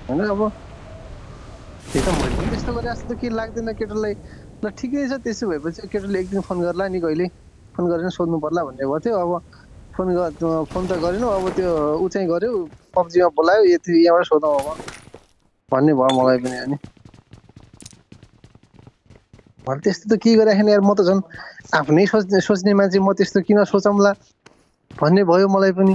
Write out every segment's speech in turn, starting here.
हैन अब त्यही त मैले पनि त्यस्तो गरे जस्तो के लाग्दैन केटालाई ल ठिकै छ त्यसो भएपछि केटाले एक दिन फोन गर्ला नि कहिले फोन गरेर सोध्नु पर्ला भन्ने भयो थियो अब फोन त गरेन अब त्यो उ चाहिँ गर्यो पब्जीमा बोलायो यति यहाँबाट सोधौँ अब भन्ने भयो मलाई पनि अनि मैले त्यस्तो त के गरिराखेन यार म त झन् आफ्नै सोच्ने मान्छे म त्यस्तो किन सोचौँला भन्ने भयो मलाई पनि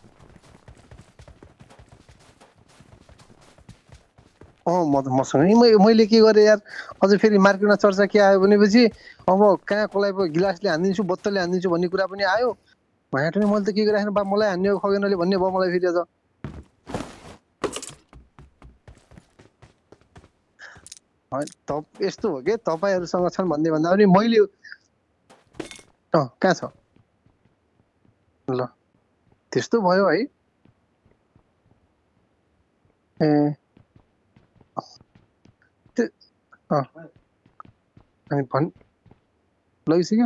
मसँगै मैले के गरेँ यार अझ फेरि मार्केटमा चर्चा के आयो भनेपछि अब कहाँ कसलाई पो गिलासले हानिदिन्छु बोतलले हानिदिन्छु भन्ने कुरा पनि आयो भएन पनि मैले त के गरिराखेन बा मलाई हान्ने हो खगेनले भन्ने भयो मलाई फेरि अझ यस्तो हो कि तपाईँहरूसँग छन् भन्ने भन्दा पनि मैले कहाँ छ ल त्यस्तो भयो है ए अनि भन् लगिसक्यो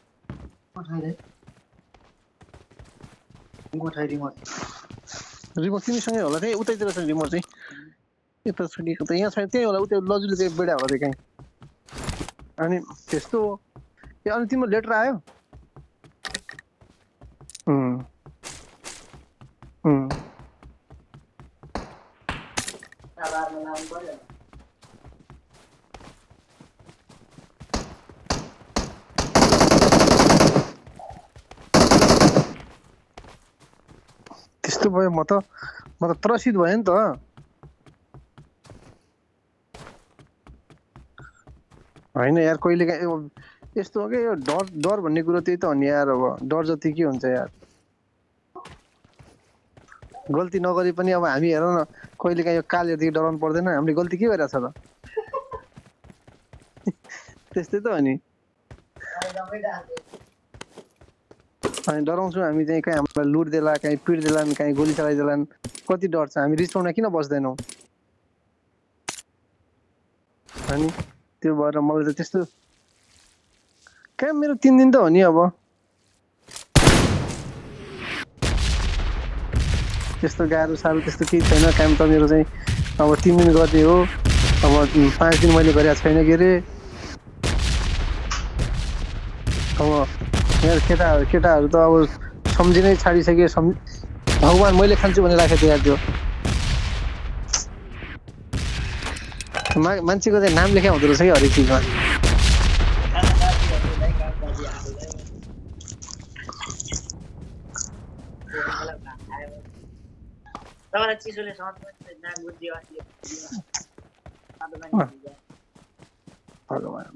रिमोट तिमीसँगै होला त्यही उतैतिर छ रिमोट चाहिँ यता छुटेको त यहाँ छैन त्यही होला उता लजुले चाहिँ बेडा होला त्यो कहीँ अनि त्यस्तो हो ए अनि तिम्रो लेटर आयो त्यस्तो भयो म त त्रसित भयो नि त होइन यार कहिले यस्तो हो कि यो डर भन्ने कुरो त्यही त हो नि यार अब डर जति के हुन्छ यार गल्ती नगरे पनि अब हामी हेर न कहिले काहीँ यो कालदेखि डराउनु पर्दैन हामीले गल्ती के गरिरहेछ त त्यस्तै त हो नि अनि डराउँछौँ हामी चाहिँ कहीँ हामीलाई लुट देला कहीँ पिट देलान् कहीँ गोली चलाइदेलान् कति डर छ हामी रिसाउन किन बस्दैनौँ अनि त्यो भएर मलाई त त्यस्तो कहाँ मेरो 3 दिन त हो नि अब त्यस्तो गाह्रो साह्रो त्यस्तो केही छैन काम त मेरो चाहिँ अब 3 दिन गर्ने हो अब 5 दिन मैले गरेको छैन के अरे अब यार केटाहरू त अब सम्झिनै छाडिसके भगवान् मैले खान्छु भनेर राखेको थियो यार त्यो मान्छेको चाहिँ नाम लेखा हुँदो रहेछ कि हरेक चिजमा भगवान्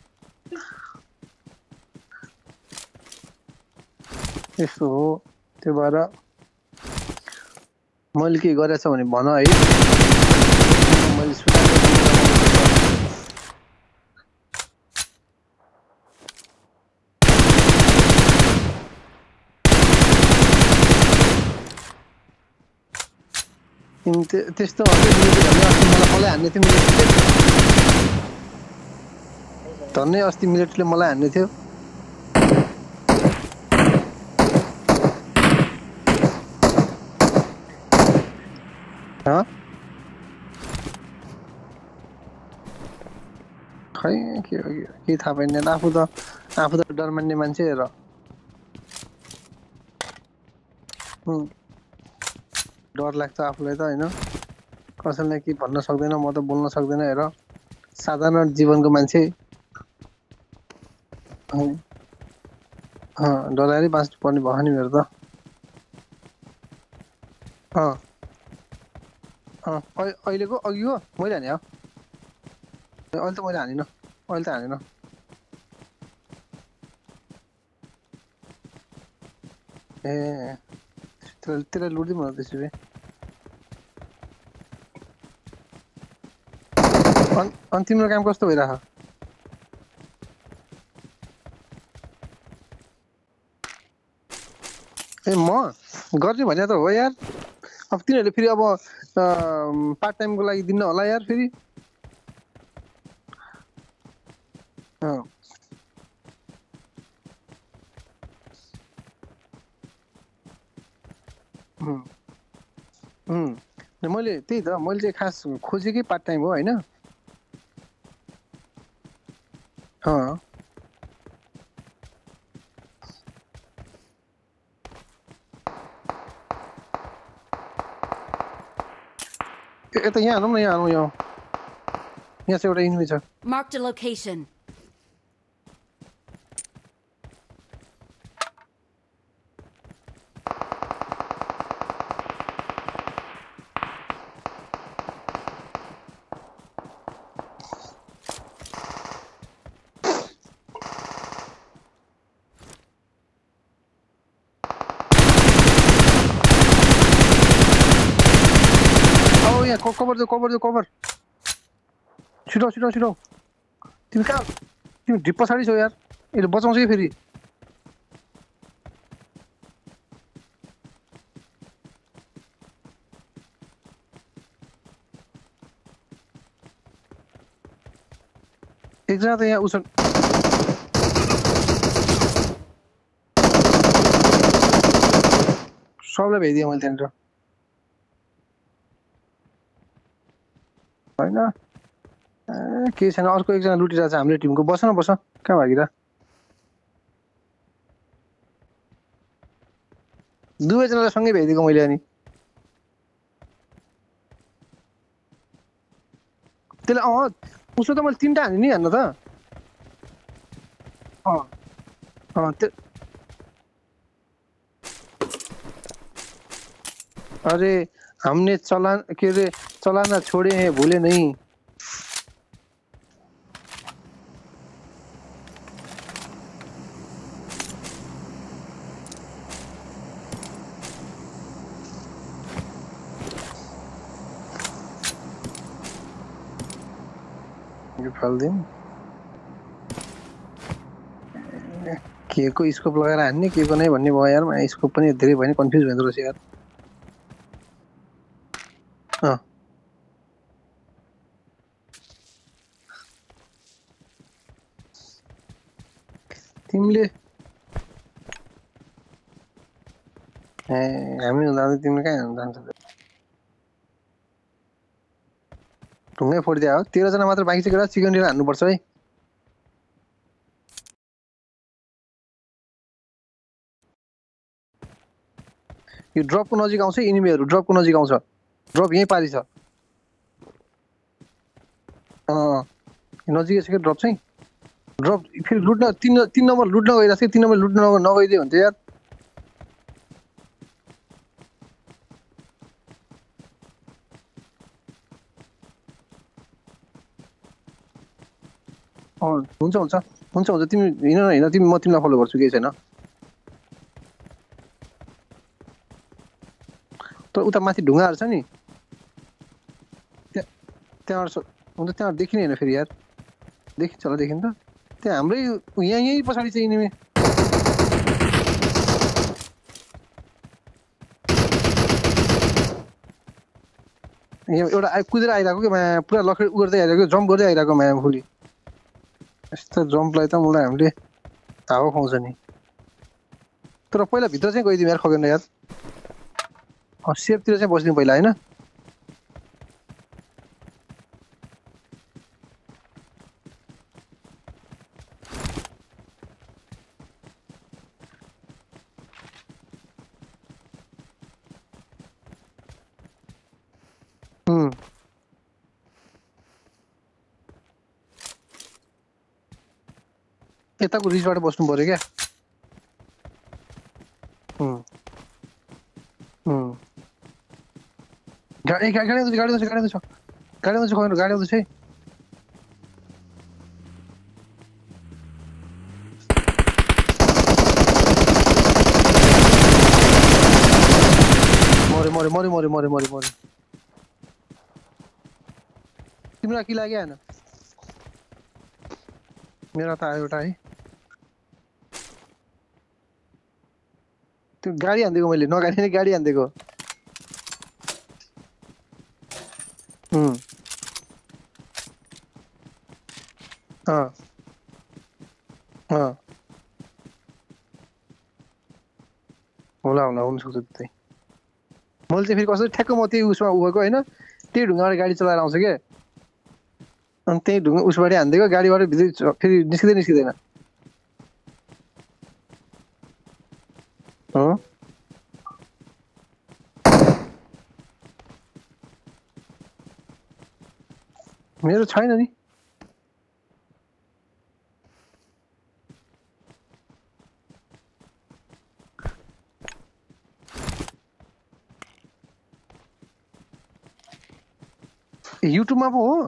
यस्तो हो त्यो भएर मैले के गरेछ भने भन है मैले त्यस्तो मलाई हान्ने थियो धन्नै अस्ति मिलिटरीले मलाई हान्ने थियो खै के थाहा पाइने आफू त डर मान्ने मान्छे हेर डर लाग्छ आफूलाई त होइन कसैलाई के भन्न सक्दैन म त बोल्न सक्दैन हेर साधारण जीवनको मान्छे डराएरै बाँच्नु पर्ने भयो नि मेरो त अहिलेको अघिको मैले हाने हो अहिले त मैले हानिन अहिले त हानेन ए त्यसलाई लुट्दै मलाई त्यसो भए अनि तिम्रो काम कस्तो भइरहेको ए म गर्ने भने त हो यार अब तिनीहरूले फेरि अब पार्ट टाइमको लागि दिन्न होला यार फेरि मैले त्यही त मैले चाहिँ खास खोजेकै पार्ट टाइम हो हैन यता यहाँ आउनु न यहाँ आउनु यहाँ चाहिँ एउटा इनिमी छ Marked a location. यहाँ कभर छिटो तिमी कहाँ तिमी ढिप पछाडि छौ यार यसले बचाउँछ कि फेरि एकजना त यहाँ उस सबलाई भ्याइदिएँ मैले त्यहाँनिर होइन केही छैन अर्को एकजना लुटिरहेको छ हामीले टिमको बस न कहाँ भागिरा दुवैजनालाई सँगै भ्याइदिएको मैले अनि त्यसले उसो त मैले 3टा हाने नि हान्न त अरे हमने चलाना छोड़े हैं भूले नहीं फाल्दिउँ के को स्कोप लगाएर हान्ने के को नै भन्ने भयो यार म स्कोप पनि धेरै भयो नि कन्फ्युज भइँदो रहेछ यार तिमीले हामी हुँदा तिमीले कहाँ जान्छ ढुङ्गै फोडिदिया हो 13 जना मात्र बाँकी छ चिकन डिनर हान्नुपर्छ है यो ड्रपको नजिक आउँछ इनिमीहरु ड्रपको नजिक आउँछ ड्रप यही पारी छ नजिकै छ के ड्रप चाहिँ ड्रप फेरि लुट्न 3 नम्बर लुट्न गइरहेछ 3 नम्बर लुट्न नगइदियो भने त यार हुन्छ तिमी हिँड तिमी म तिमीलाई फलो गर्छु केही छैन तर उता माथि ढुङ्गाहरु छ नि त्यहाँ देखिने हैन फेरि यार देखिन्छ होला देखिन्छ त्यहाँ हाम्रै यही पछाडी चाहिँ इनिमी यहाँ एउटा कुदेर आइराको के पुरा लखेड उड्दै आइराको जम्प गर्दै आइराको माया फुली यस्तो जम्पलाई त मलाई हामीले हावा खुवाउँछ नि तर पहिला भित्र चाहिँ गइदिउँ यार खगेन यार सेफतिर चाहिँ बस्दिउँ पहिला हैन यताको रिजबाट बस्नु पर्यो क्या गाडी आउँदैछ है मरे तिमीलाई के लाग्यो हैन मेरा त आयो एउटा है त्यो गाडी हान्दिएको मैले नगाडी नै गाडी हान्दिएको होला हुन सक्छ त्यतै मैले चाहिँ फेरि कसरी ठ्याक्क म त्यही उसमा उभेको होइन त्यही ढुङ्गाबाट गाडी चलाएर आउँछ क्या अनि त्यही ढुङ्गा उसबाटै हानिदिएको गाडीबाट भित्र फेरि निस्किँदैन हो मेरो छैन नि युट्युबमा पो हो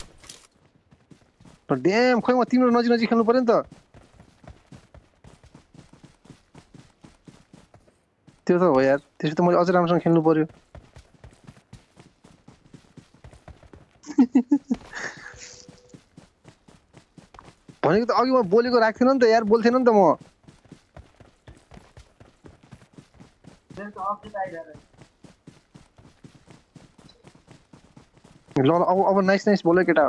ड्याम खोइ म तिम्रो नजिक खेल्नु पर्यो नि त त्यो त हो यार त्यसो त मैले अझ राम्रोसँग खेल्नु पर्यो भनेको त अघि म बोलेको राख्थेन नि त यार बोल्थेन नि त म ल अब नाइस बोल्यो केटा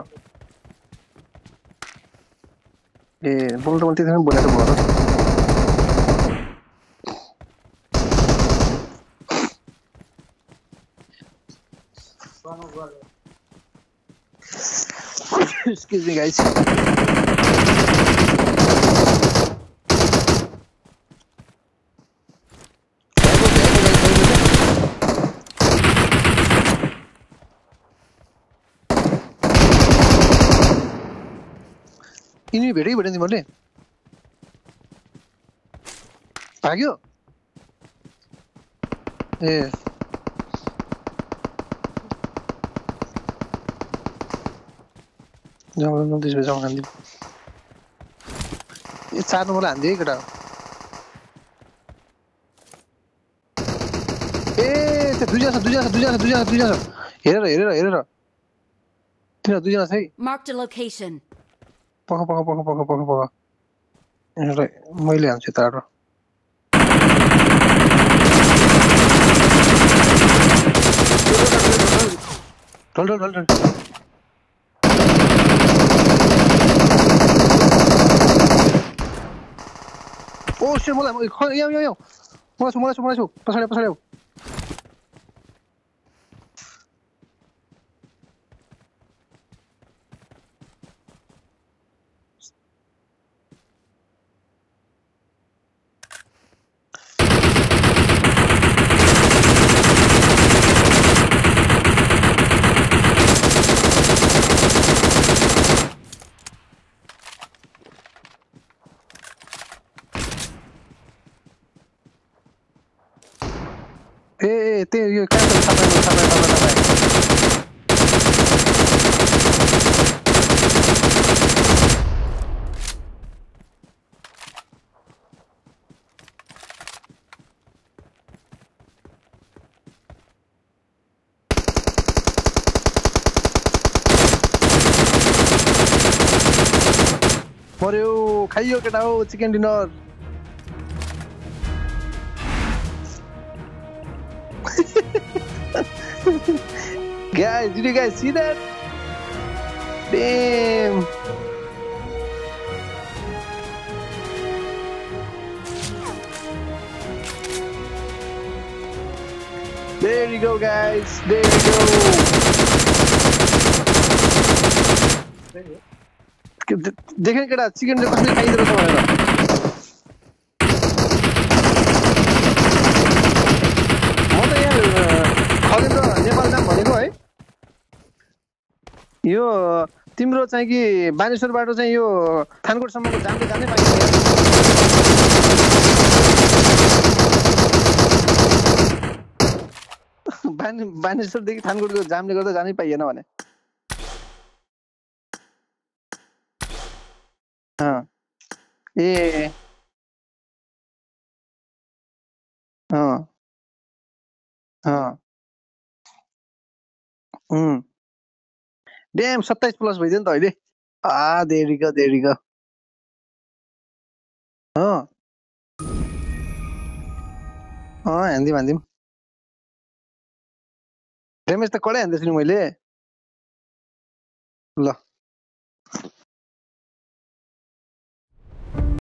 ए बोल्नु त मैले त्यति नै बोलेको भयो Excuse me, guys. यिनी भेटै भेट्यो तिमीहरूले भाग्यो ए जाउँ त्यसो भए जाउँ हान्दिउँ ए 4 नम्बरलाई हान्दियो है केटा ए त्यो दुईजना छ हेरेर तिनीहरू दुईजना छ है Marked a location. पख मैले हान्छु तारो ढल ओ शिट मलाई यहाँ मलाई छु पछाडि आऊ ए त्यो यो कहाँ छ तपाईँ मर्यो खाइयो केटा हो chicken dinner Guys, did you guys see that? Damn. There you go, guys. There you go. देखें केटा चिकन जो कसले खाइदिरहेछ भनेर म त यहाँ खगेन्द्र नेपाल नाम भनेको है यो तिम्रो चाहिँ कि बानेश्वरबाट चाहिँ यो थानकोटसम्मको जामले जानै पाइन्छ बानेश्वरदेखि थानकोटको जामले गर्दा जानै पाइएन भने ए ड्याम 27 प्लस भइदियो नि त अहिले देरी गयो हान्दिउँ ड्यामेज त कडै हान्दैछु नि मैले ल